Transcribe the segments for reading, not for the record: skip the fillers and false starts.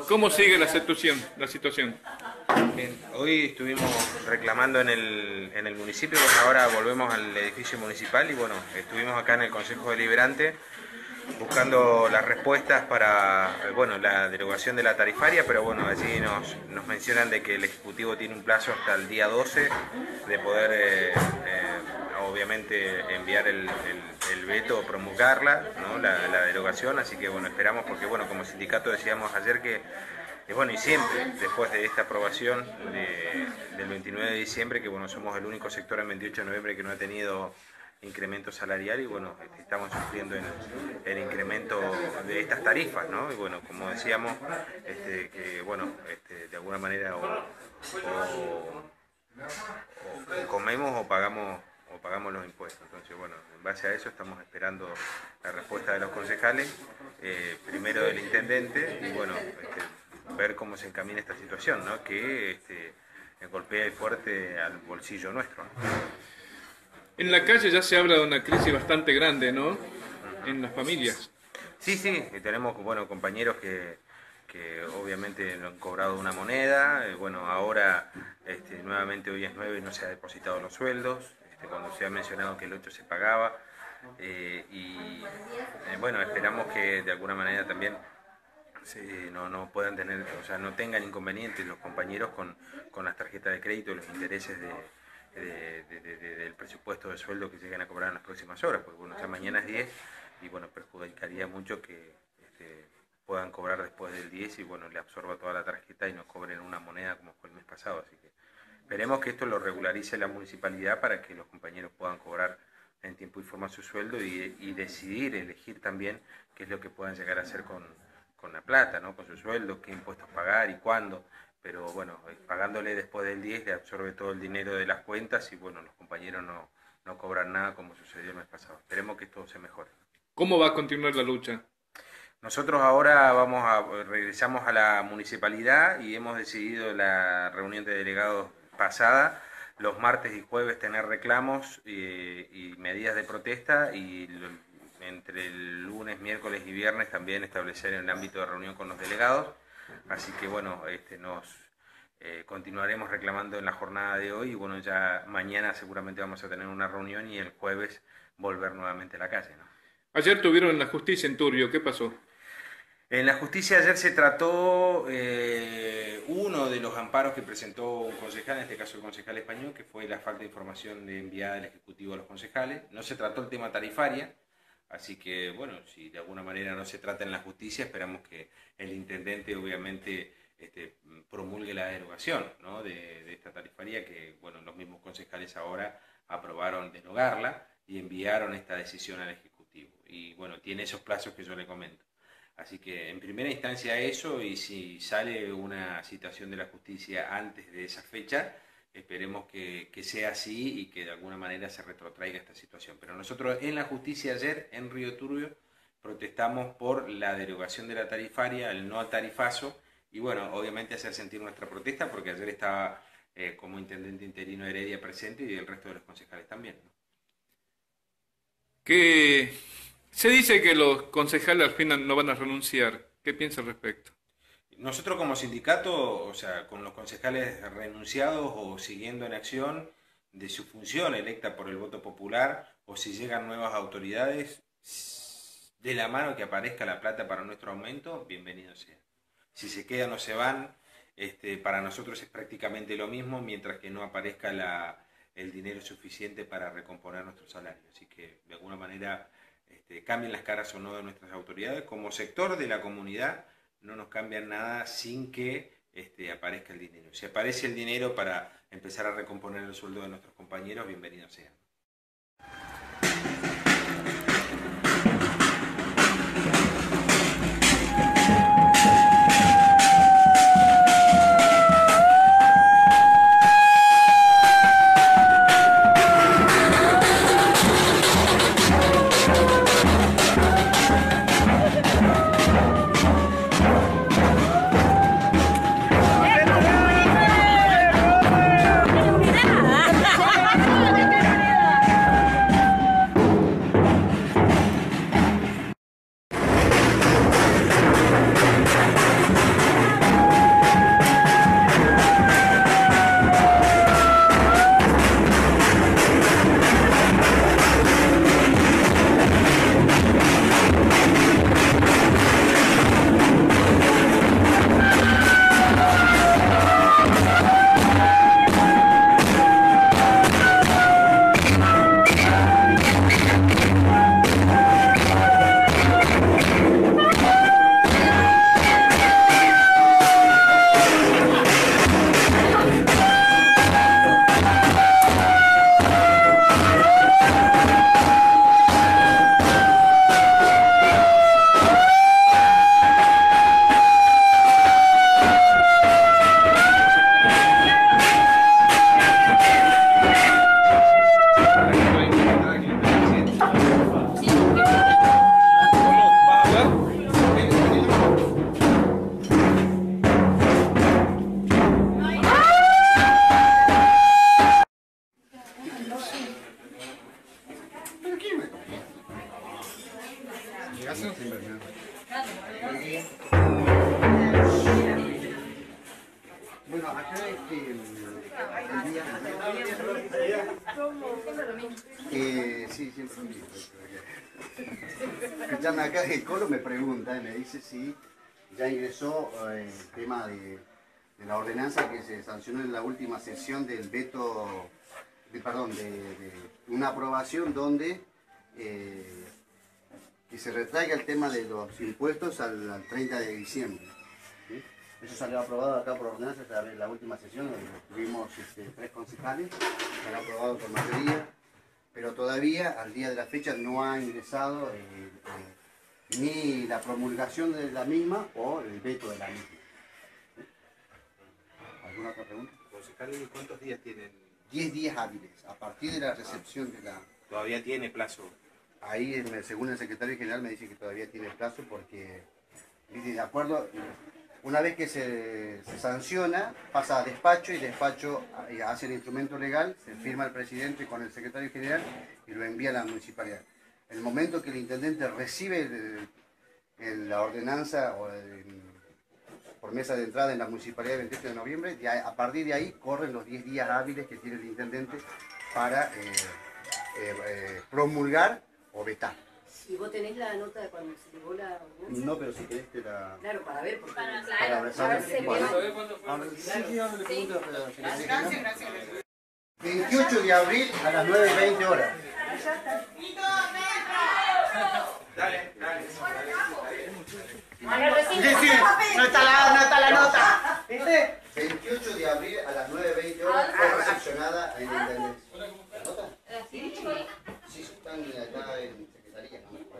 ¿Cómo sigue la situación? Bien, hoy estuvimos reclamando en el municipio, bueno, ahora volvemos al edificio municipal y bueno, estuvimos acá en el Consejo Deliberante buscando las respuestas para bueno, la derogación de la tarifaria, pero bueno, allí nos mencionan de que el Ejecutivo tiene un plazo hasta el día 12 de poder obviamente enviar el veto o promulgarla, ¿no? la derogación, así que bueno, esperamos porque bueno, como sindicato decíamos ayer que bueno, y siempre, después de esta aprobación del 29 de diciembre, que bueno, somos el único sector en 28 de noviembre que no ha tenido incremento salarial y bueno, estamos sufriendo el incremento de estas tarifas, ¿no? Y bueno, como decíamos, que bueno, de alguna manera o comemos o pagamos los impuestos. Entonces, bueno, en base a eso estamos esperando la respuesta de los concejales, primero del intendente y bueno, ver cómo se encamina esta situación, ¿no? Que golpea fuerte al bolsillo nuestro, ¿no? En la calle ya se habla de una crisis bastante grande, ¿no? En las familias. Sí, tenemos bueno, compañeros que obviamente no han cobrado una moneda, bueno, ahora nuevamente hoy es 9 y no se ha depositado los sueldos, cuando se ha mencionado que el 8 se pagaba, bueno, esperamos que de alguna manera también no puedan tener, o sea, no tengan inconvenientes los compañeros con las tarjetas de crédito y los intereses del presupuesto de sueldo que lleguen a cobrar en las próximas horas, porque bueno, ya mañana es 10 y bueno, perjudicaría mucho que puedan cobrar después del 10 y bueno, le absorba toda la tarjeta y no cobren una moneda como fue el mes pasado, así que esperemos que esto lo regularice la municipalidad para que los compañeros puedan cobrar en tiempo y forma su sueldo y decidir, elegir también qué es lo que puedan llegar a hacer con la plata, ¿no? Con su sueldo, qué impuestos pagar y cuándo, pero bueno, pagándole después del 10 le absorbe todo el dinero de las cuentas y bueno, los compañeros no cobran nada como sucedió el mes pasado. Esperemos que esto se mejore. ¿Cómo va a continuar la lucha? Nosotros ahora regresamos a la municipalidad y hemos decidido en la reunión de delegados pasada, los martes y jueves tener reclamos y medidas de protesta y entre el lunes, miércoles y viernes también establecer el ámbito de reunión con los delegados. Así que bueno, continuaremos reclamando en la jornada de hoy y bueno, ya mañana seguramente vamos a tener una reunión y el jueves volver nuevamente a la calle, ¿no? Ayer tuvieron la justicia en Turbio, ¿qué pasó? En la justicia ayer se trató uno de los amparos que presentó un concejal, en este caso el concejal español, que fue la falta de información enviada del Ejecutivo a los concejales. No se trató el tema tarifaria, así que bueno, si de alguna manera no se trata en la justicia, esperamos que el intendente obviamente promulgue la derogación, ¿no? de esta tarifaria que bueno, los mismos concejales ahora aprobaron derogarla y enviaron esta decisión al Ejecutivo. Y bueno, tiene esos plazos que yo le comento. Así que en primera instancia eso, y si sale una citación de la justicia antes de esa fecha, esperemos que sea así y que de alguna manera se retrotraiga esta situación. Pero nosotros en la justicia ayer, en Río Turbio, protestamos por la derogación de la tarifaria, el no al tarifazo, y bueno, obviamente hacer sentir nuestra protesta, porque ayer estaba como intendente interino Heredia presente y el resto de los concejales también, ¿no? Que se dice que los concejales al final no van a renunciar. ¿Qué piensa al respecto? Nosotros como sindicato, o sea, con los concejales renunciados o siguiendo en acción de su función electa por el voto popular, o si llegan nuevas autoridades, de la mano que aparezca la plata para nuestro aumento, bienvenido sea. Si se quedan o se van, para nosotros es prácticamente lo mismo, mientras que no aparezca el dinero suficiente para recomponer nuestro salario. Así que de alguna manera cambien las caras o no de nuestras autoridades, como sector de la comunidad no nos cambian nada sin que aparezca el dinero. Si aparece el dinero para empezar a recomponer el sueldo de nuestros compañeros, bienvenidos sean. Bueno, acá el día... sí, siempre lo mismo. Escuchame acá, el Colo me pregunta, me dice si ya ingresó el tema de la ordenanza que se sancionó en la última sesión del veto, de una aprobación donde que se retraiga el tema de los impuestos al 30 de diciembre. ¿Sí? Eso salió aprobado acá por ordenanza en la última sesión, donde tuvimos 3 concejales, se han aprobado por mayoría, pero todavía al día de la fecha no ha ingresado ni la promulgación de la misma o el veto de la misma. ¿Alguna otra pregunta? Concejales, ¿cuántos días tienen? 10 días hábiles, a partir de la recepción de la... Todavía tiene plazo. Ahí, según el secretario general, me dice que todavía tiene plazo porque, de acuerdo, una vez que se sanciona, pasa a despacho y despacho hace el instrumento legal, se firma el presidente con el secretario general y lo envía a la municipalidad. En el momento que el intendente recibe la ordenanza por mesa de entrada en la municipalidad del 28 de noviembre, a partir de ahí corren los 10 días hábiles que tiene el intendente para promulgar o vetar. ¿Y vos tenés la nota de cuando se llegó la ordenanza? No, pero si querés te la... Claro, para ver, porque... Para saber si Gracias. 28 de abril a las 9:20 horas. Dale. No está la nota. 28 de abril a las 9:20 horas fue recepcionada en la intendencia. ¿La nota? Sí, están acá en secretaría.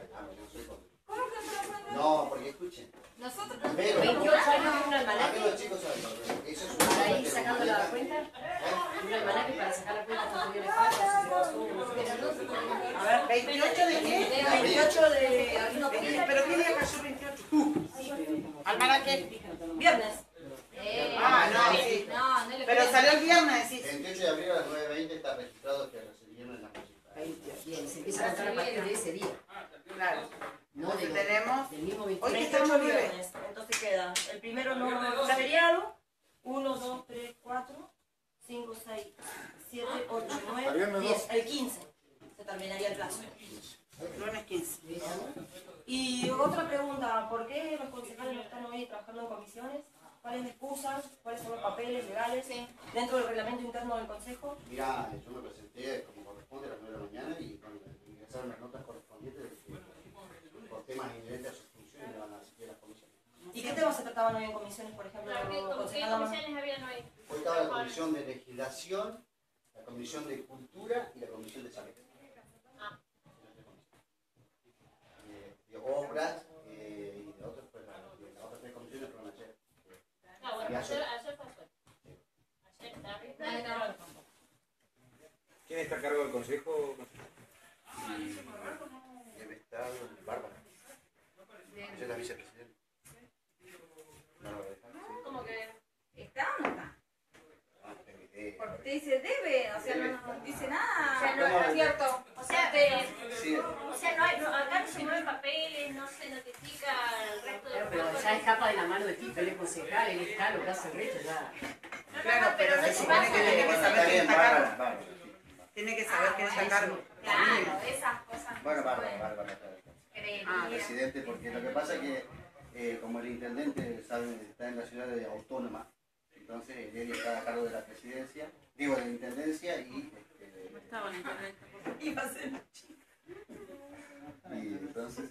No, porque escuchen. Nosotros, Pero, 28 años de un a almanaque, ver, los chicos saben, eso es para ir un sacando la cuenta, un almanaque para sacar la cuenta cuando viene falta, si pasó, A ver, 28 de qué? 28 de abril, no, ¿Pero qué día cayó 28? ¿Almanaque? viernes. No, sí. Pero salió el viernes, decís. 28 de abril a las 9:20 está registrado que recibieron en la municipalidad. Bien, se empieza a contar a partir de ese día. Claro. No de Entonces tenemos... del mismo Hoy 28. que 28 estamos libres. viernes, entonces queda el primero no feriado, 1, 2, 3, 4, 5, 6, 7, 8, 9, 10, el 15 se terminaría el plazo. Lunes 15. Y otra pregunta, ¿por qué los concejales no están hoy trabajando en comisiones? ¿Cuál es la excusa? ¿Cuáles son los papeles legales dentro del reglamento interno del consejo? Mirá, yo me presenté como corresponde a las 9 de la mañana y cuando ingresaron las notas correspondientes por temas inherentes a sus funciones le van a asistir a las comisiones. ¿Y qué temas se trataban hoy en comisiones, por ejemplo? Hoy estaba la comisión de legislación, la comisión de cultura y la comisión de salud. De obras y de otras, pues las otras 3 comisiones fueron ayer. ¿Quién está a cargo del consejo? Debe estar Bárbara. Ella es la vicepresidenta. No lo voy a dejar, sí. Como que está o no está. Porque Porque usted dice debe, o sea, no dice nada. O sea, no es cierto. O sea, sí, acá no se mueven papeles, no se notifica al resto de Claro, los pero pueblos. ya escapa de la mano de ti, él es concejal, él está, lo que hace el resto ya. Claro, pero se supone que tiene que saber quién está a cargo. Tiene que saber quién está a cargo. Claro, esas cosas. bueno, no se pueden Bárbara está de acuerdo. creer. Presidente, porque lo que pasa es que como el intendente está en la ciudad de autónoma, entonces él está a cargo de la presidencia, digo, de la intendencia y Iba a ser... y entonces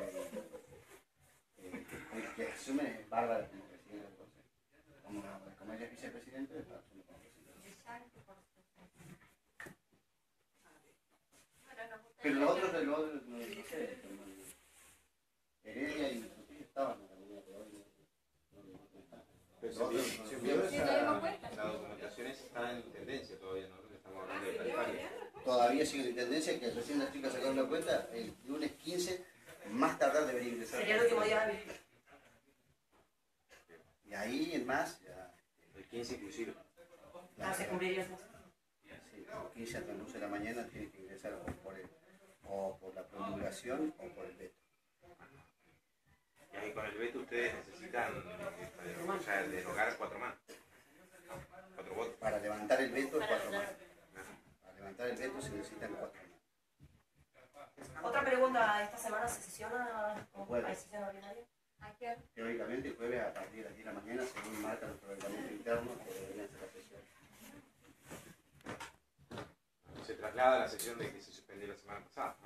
el que asume es Bárbara como presidenta, entonces como ella es vicepresidente, asume como presidente. Pero los otros no sé, Heredia y Trujillo estaban en la reunión de hoy. Se envió la documentación está en tendencia todavía, ¿no? Estamos hablando de tarifaria. Todavía sigue la intendencia, que recién las chicas sacaron la cuenta, el lunes 15, más tardar debería ingresar. Sería el último día hábil. Y ahí en más, ya, El 15 inclusive. Se cumpliría eso. sí, el 15 a las 11 de la mañana tiene que ingresar o por la promulgación o por el veto. Y ahí con el veto ustedes necesitan o sea, derogar 4 más. el veto es 4 manos. Para levantar el veto se necesitan 4 manos. Otra pregunta, ¿esta semana se sesiona o Jueves. hay sesión ordinaria? Teóricamente el jueves a partir de las 10 de la mañana, según marca nuestro reglamento interno, que deberían ser la sesión. Se traslada a la sesión de que se suspendió la semana pasada.